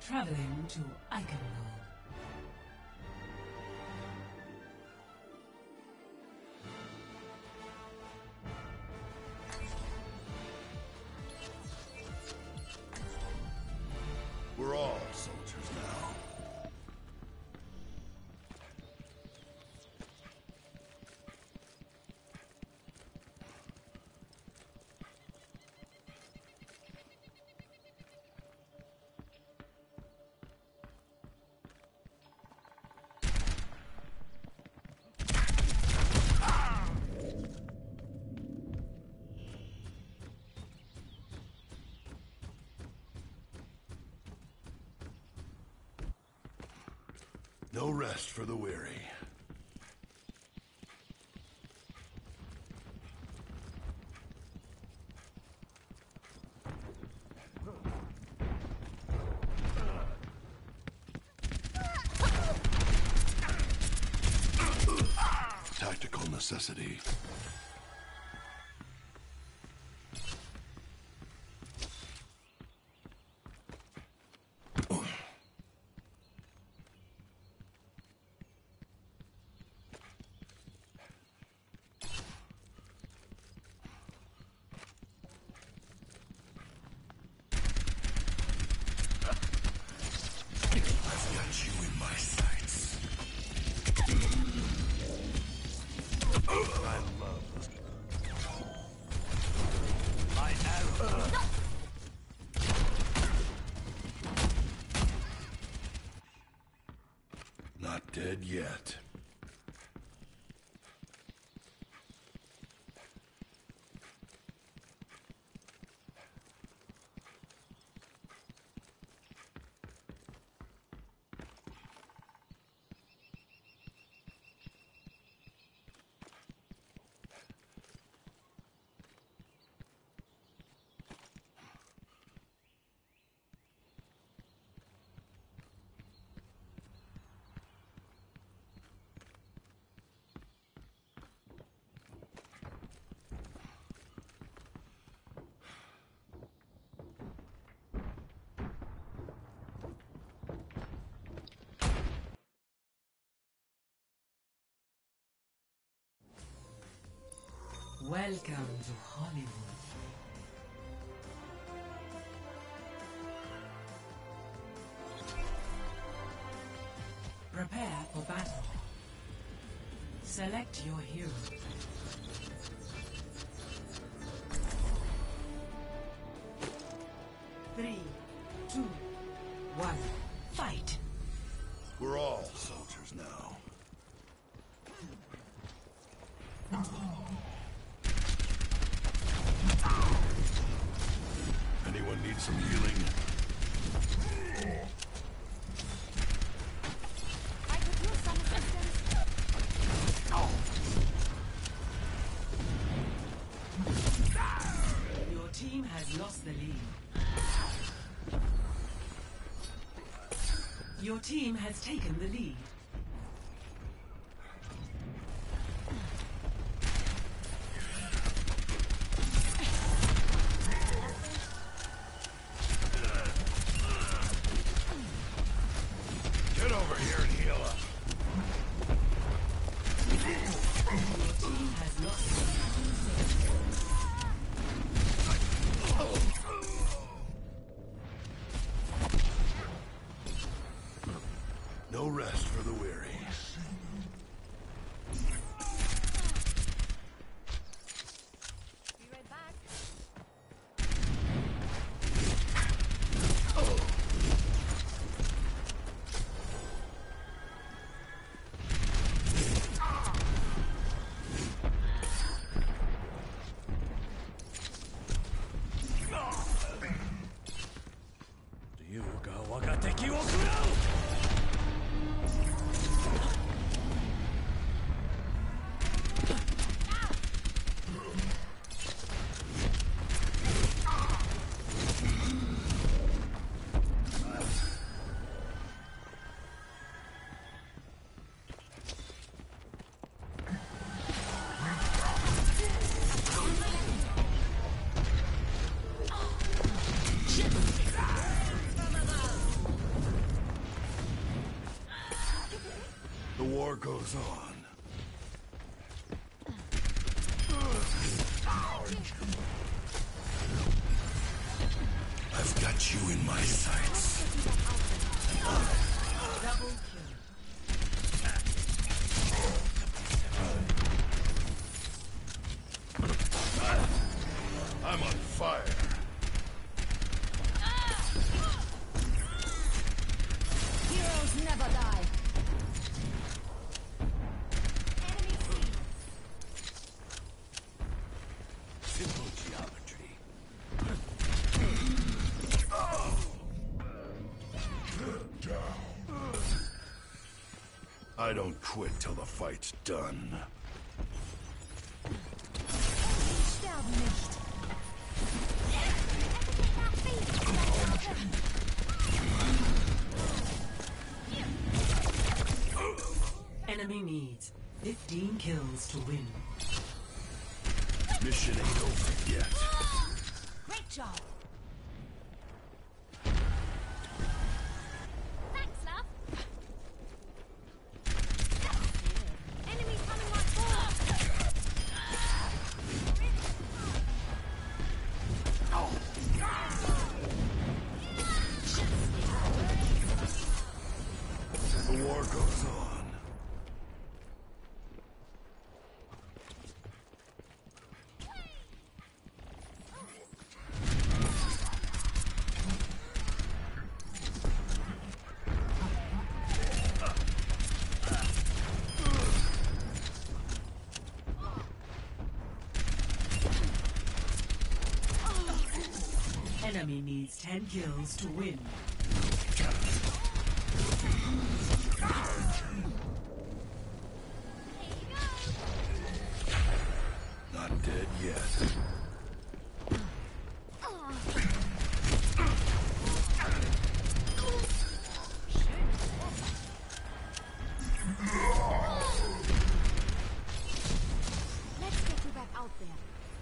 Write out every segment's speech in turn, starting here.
Traveling to Eichenwald. We're all soldiers now. No rest for the weary. Tactical necessity. Not dead yet. Welcome to Hollywood. Prepare for battle. Select your hero. Three, two, one, fight! We're all soldiers now. Anyone need some healing? I could use some assistance. Your team has lost the lead. Your team has taken the lead. Get over here and heal up. Your team has lost the lead. No rest for the weary. Be right back. war goes on. I've got you in my sights. Double kill. I'm on fire. Heroes never die. Enemy seen. Simple geometry. I don't quit till the fight's done. Sterben nicht. Enemy needs 15 kills to win. Mission ain't over yet. Great job. Thanks, love. Enemies coming like The war goes on. Enemy needs 10 kills to win. Not dead yet. Let's get you back out there.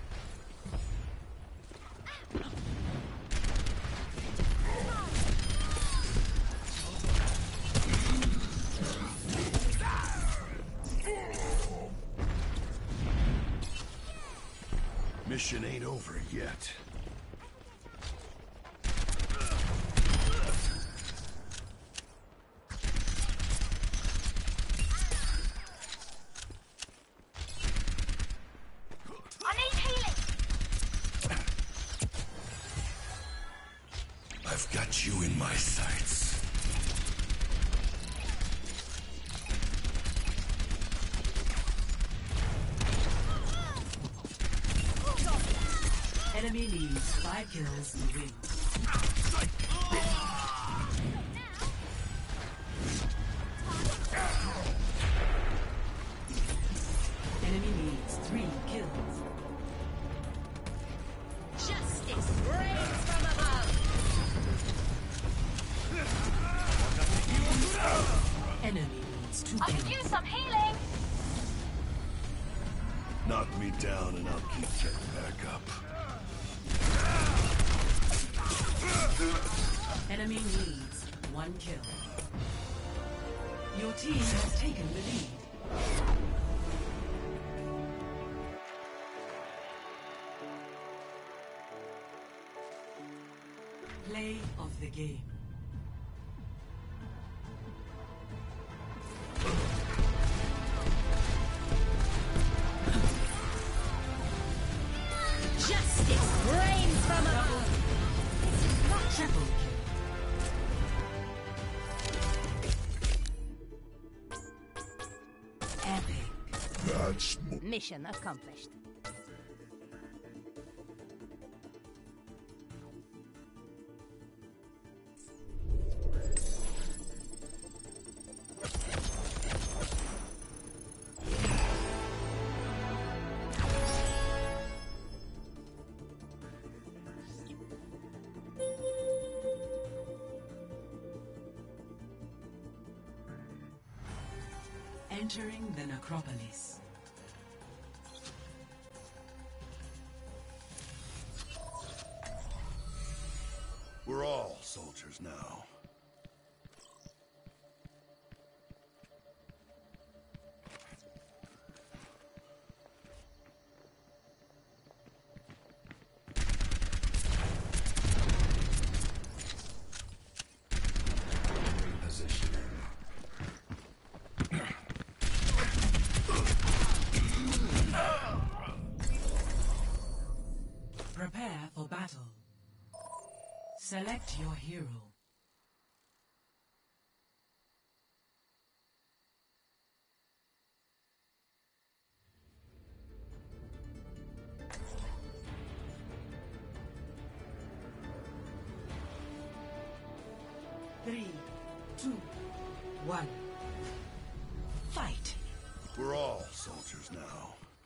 Mission ain't over yet. I need healing. I've got you in my sights. Enemy needs 5 kills to win. Enemy needs 3 kills. Justice reigns from above. Enemy needs 2 I could kills. use some healing. Knock me down and I'll keep getting back up. Enemy needs 1 kill. Your team has taken the lead. Play of the game. Justice reigns from above. Triple kill. Epic. That's Mission accomplished. Entering the necropolis. We're all soldiers now. Select your hero. Three, two, one. Fight. We're all soldiers now.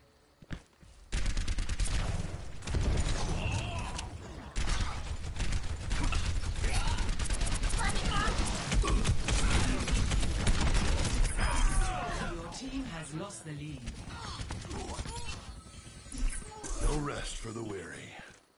Your team has lost the lead. No rest for the weary.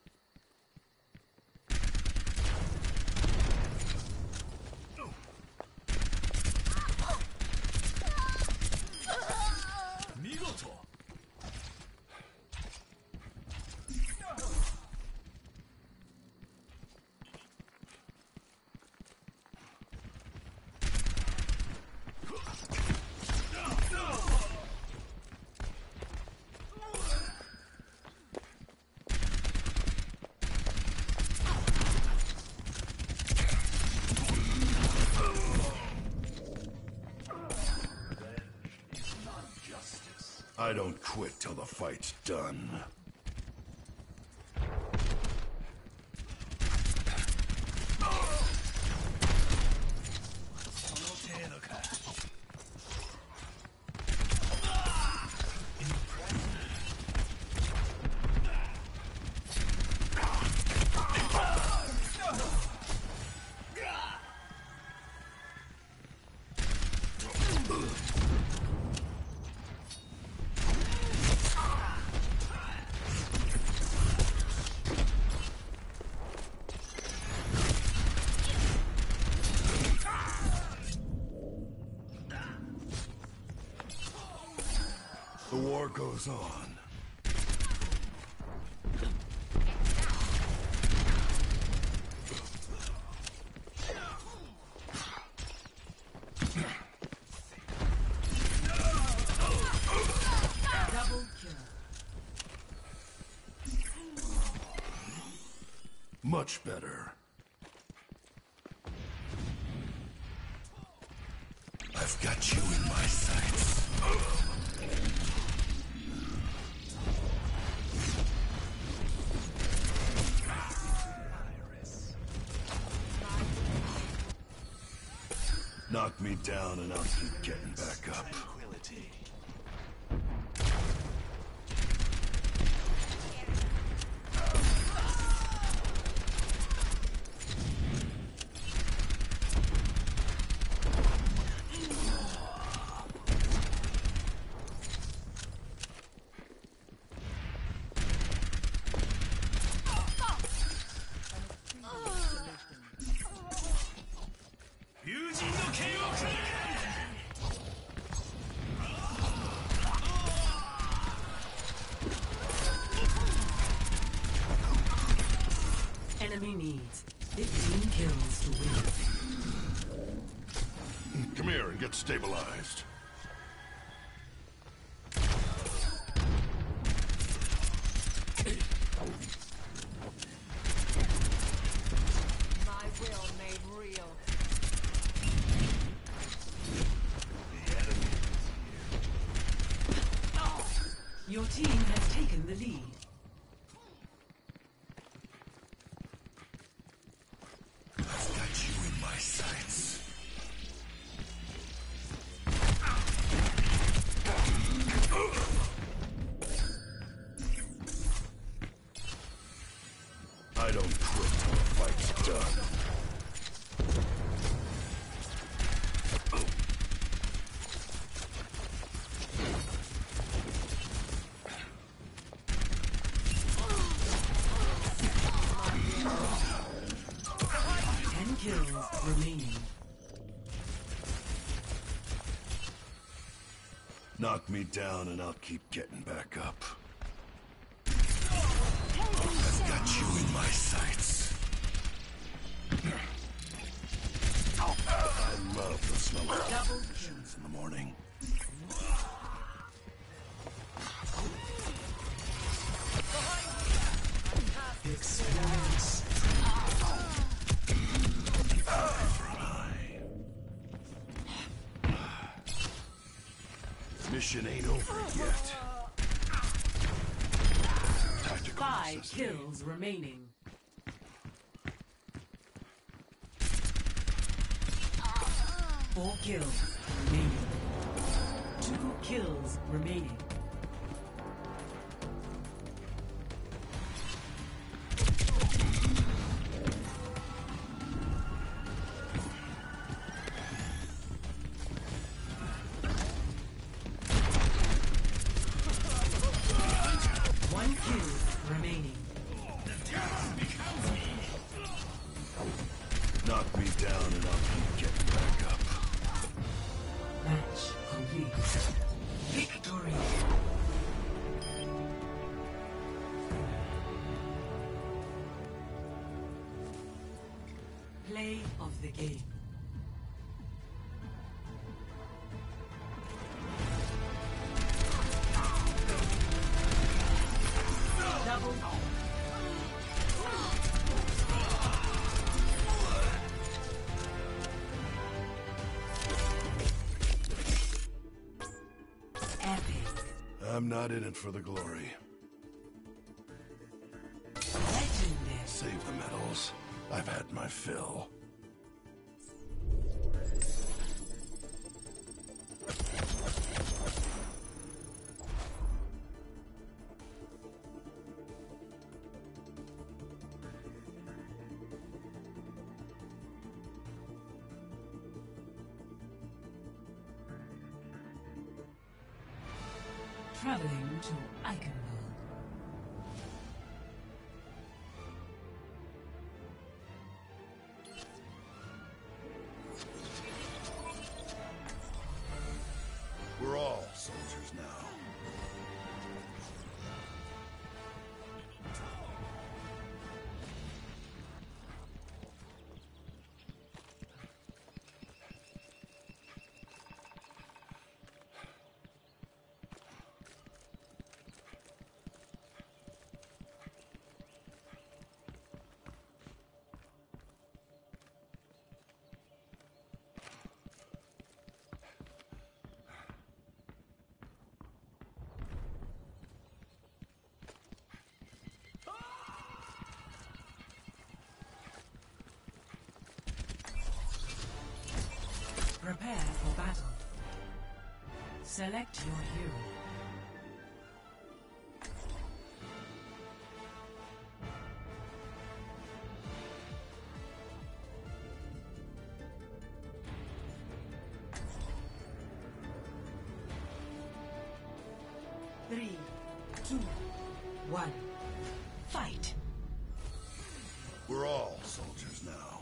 I don't quit till the fight's done. The war goes on. Double kill. Much better. I've got you in my sights. Knock me down and I'll keep getting back up. Enemy needs 15 kills to win. Come here and get stabilized. My will made real. Your team has taken the lead. I've got you in my sights. I don't quit till the fight's done. Kills remaining. Knock me down and I'll keep getting back up. I've got you in my sights. I love the smell of Double potions in the morning. Experience. mission ain't over yet. Tactical 5 necessity. kills remaining. 4 kills remaining. 2 kills remaining. Knock me down and I'll keep getting back up. Match complete. Victory. Play of the game. Double. I'm not in it for the glory. Legendary. Save the medals. I've had my fill. Traveling to Eichenberg. We're all soldiers now. Prepare for battle. Select your hero. Three, two, one, fight! We're all soldiers now.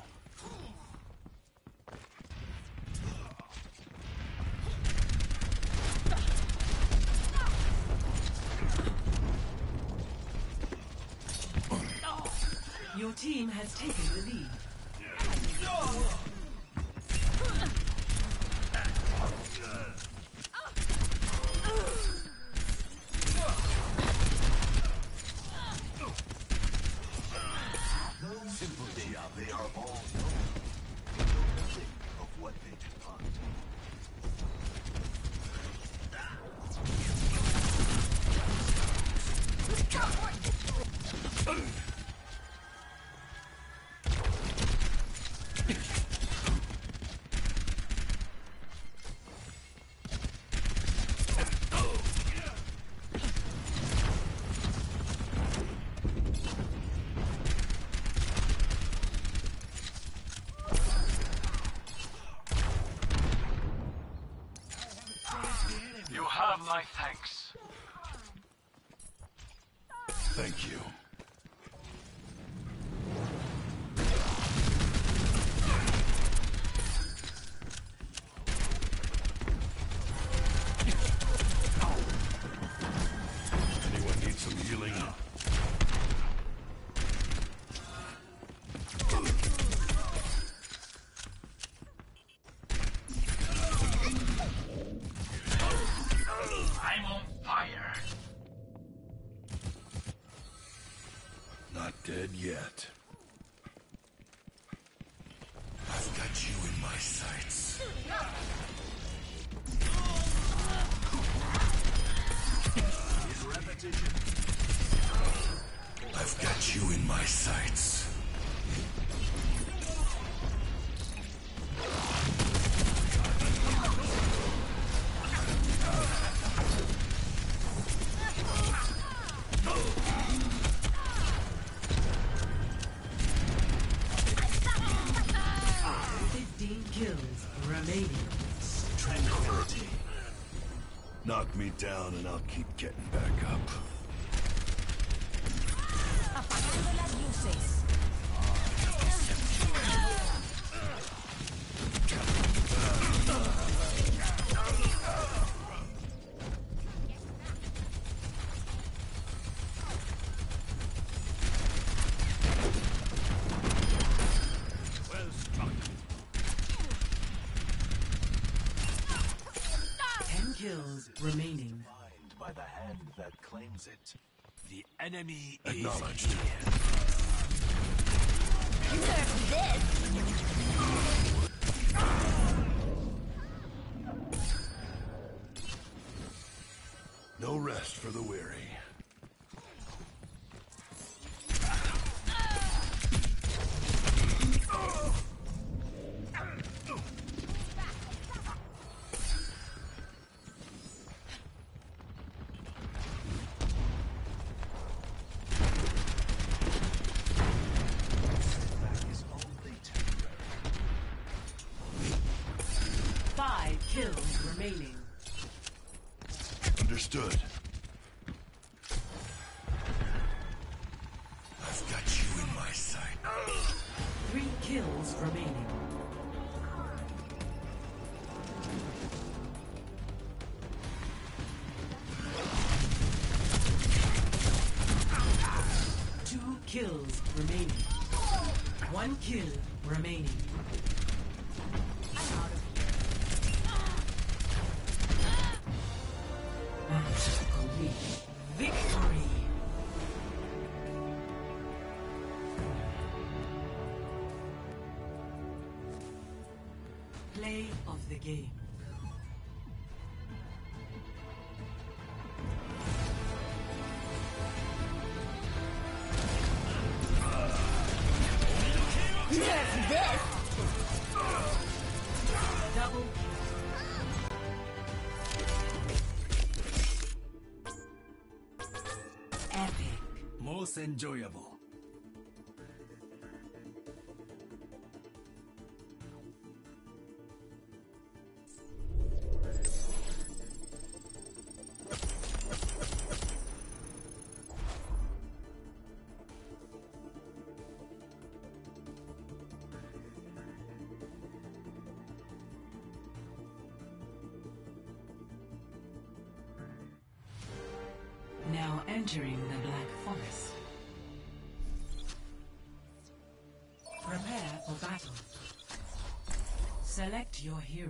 Your team has taken the lead. They are all nothing of what they depart. You have my thanks. Thank you. Anyone need some healing? I'm on fire. Not dead yet. I've got you in my sights. precision. I've got you in my sights. Tranquility. Knock me down and I'll keep getting back up. Apagando las luces. Well struck. 10 kills remaining. Defined by the hand that claims it. The enemy Acknowledged. No rest for the weary. That is only temporary. 5 kills remaining. Understood. I've got you in my sight. 3 kills remaining. Two kills remaining. 1 kill remaining. I'm out of here. Match complete. Victory! Play of the game. Double epic. Most enjoyable. Now entering the Black Forest. Prepare for battle. Select your hero.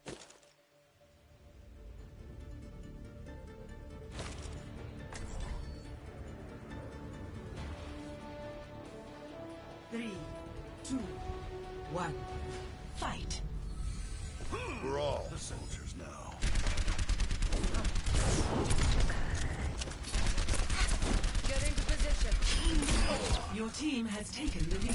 Three, two, one, fight! We're all the soldiers now. Get into position. Your team has taken the lead.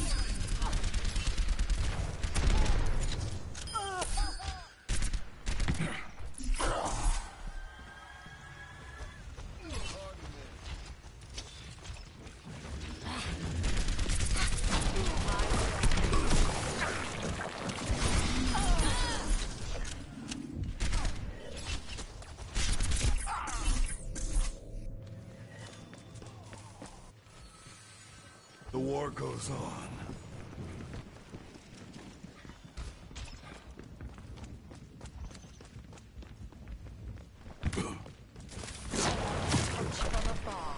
The war goes on. From afar.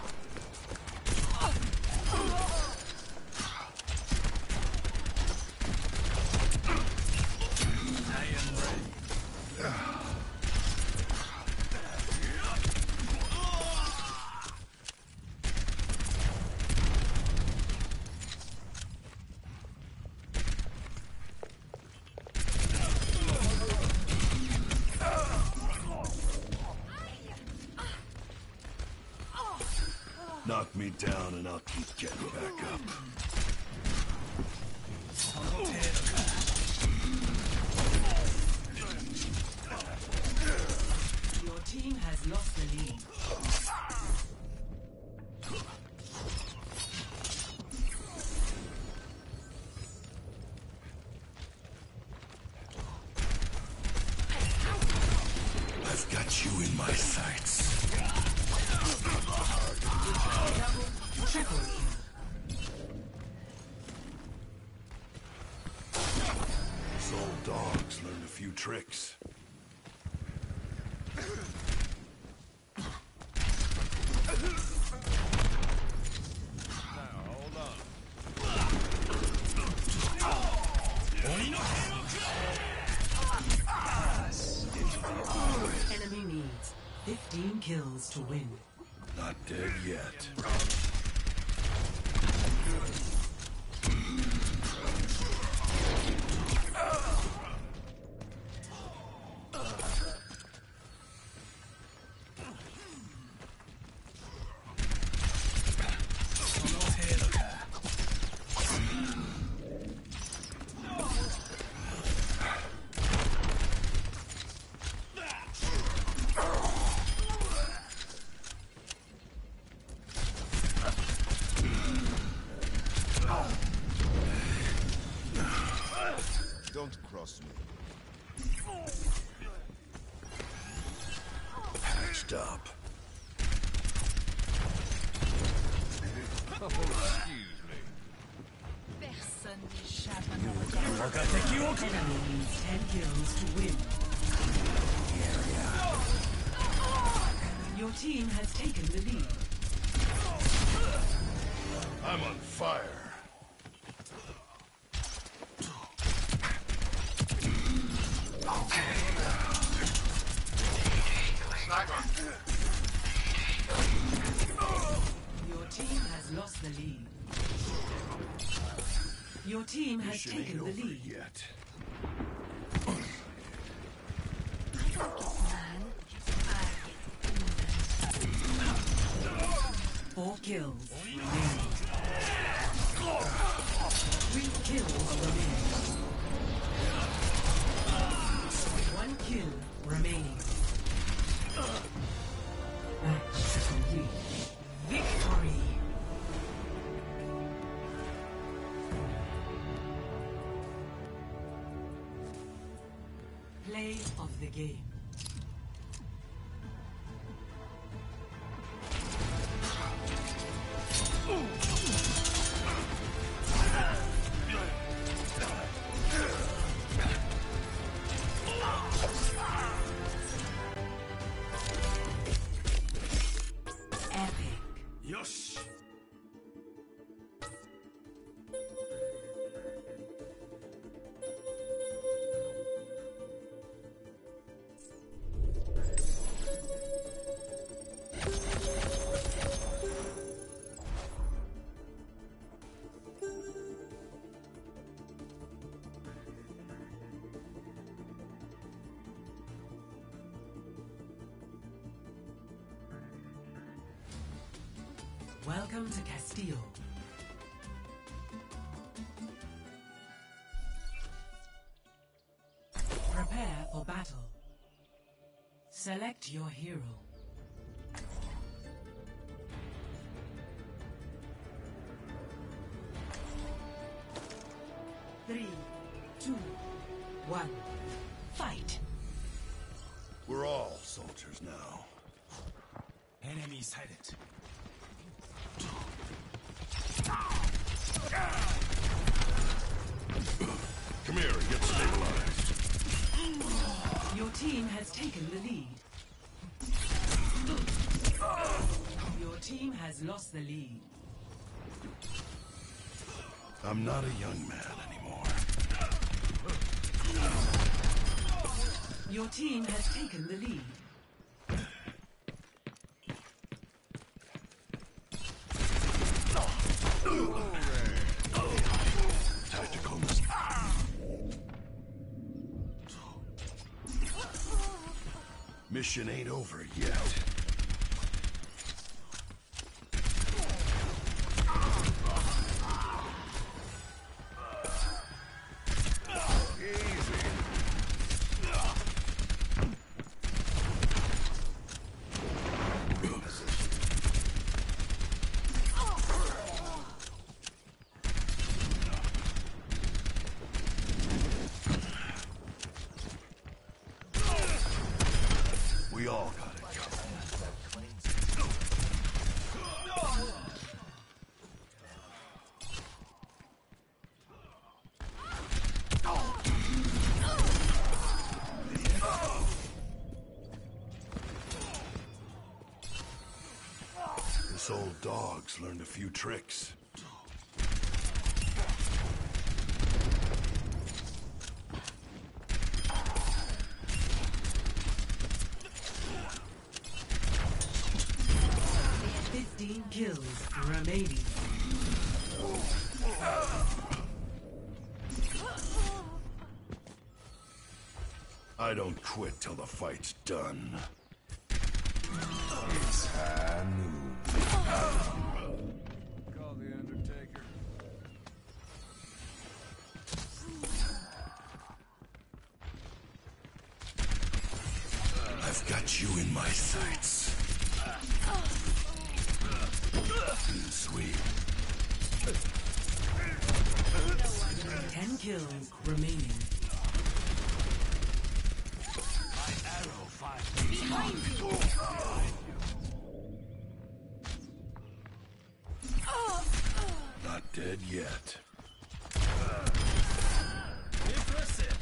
Knock me down and I'll keep getting back up. Your team has lost the lead. I've got you in my sights. Triple kill. These old dogs learned a few tricks. Enemy needs 15 kills to win. Not dead yet. Don't cross me. Patched up. Personne n'échappe à mon regard. Enemy needs 10 kills to win. Your team has taken the lead. I'm on fire. Your team has lost the lead. Your team has Mission ain't taken the over lead. yet. 4 kills remaining. 3 kills remaining. 1 kill remaining. Match complete. Victory! Play of the game. Epic. Yosh! Welcome to Castile. Prepare for battle. Select your hero. Three, two, one, fight! We're all soldiers now. Enemy sighted. Come here and get stabilized. Your team has taken the lead. Your team has lost the lead. I'm not a young man anymore. Your team has taken the lead. Tactical mistake. Mission ain't over yet. Us old dogs learned a few tricks. Kills remaining. I don't quit till the fight's done. It's high noon. Call the Undertaker. I've got you in my sights. Sweet. 10 kills remaining. My arrow finds behind you. Not dead yet. Impressive.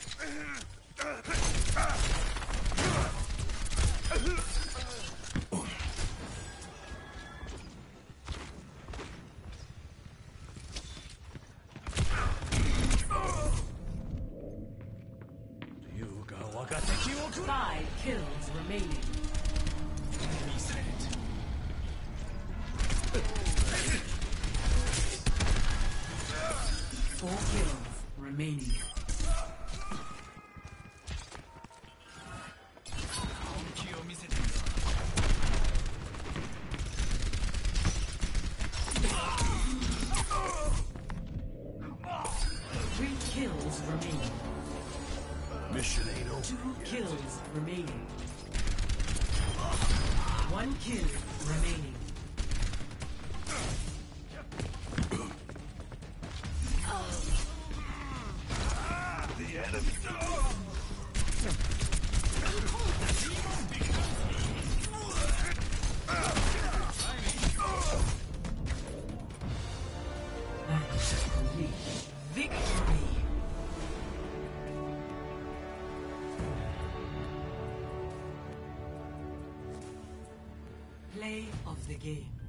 Five kills remaining. Enemy sighted. 4 kills remaining. Mission ain't over. 2 kills remaining. 1 kill remaining. The enemy. Victory. Play of the game.